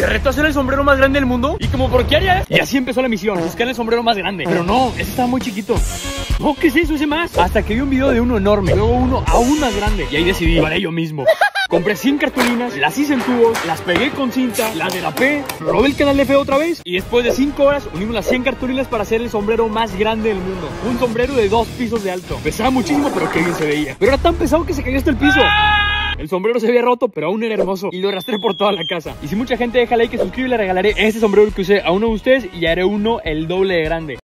te reto a hacer el sombrero más grande del mundo. Y como, ¿por qué harías? Y así empezó la misión, buscar el sombrero más grande. Pero no, ese estaba muy chiquito. No, ¿qué es eso? Ese más. Hasta que vi un video de uno enorme, luego uno aún más grande. Y ahí decidí, lo haré yo mismo. Compré 100 cartulinas, las hice en tubos, las pegué con cinta, las derapé, robé el canal de Feo otra vez y después de 5 horas unimos las 100 cartulinas para hacer el sombrero más grande del mundo. Un sombrero de 2 pisos de alto. Pesaba muchísimo, pero qué bien se veía. Pero era tan pesado que se cayó hasta el piso. El sombrero se había roto, pero aún era hermoso y lo arrastré por toda la casa. Y si mucha gente deja like y suscribe, le regalaré este sombrero que usé a uno de ustedes y haré uno el doble de grande.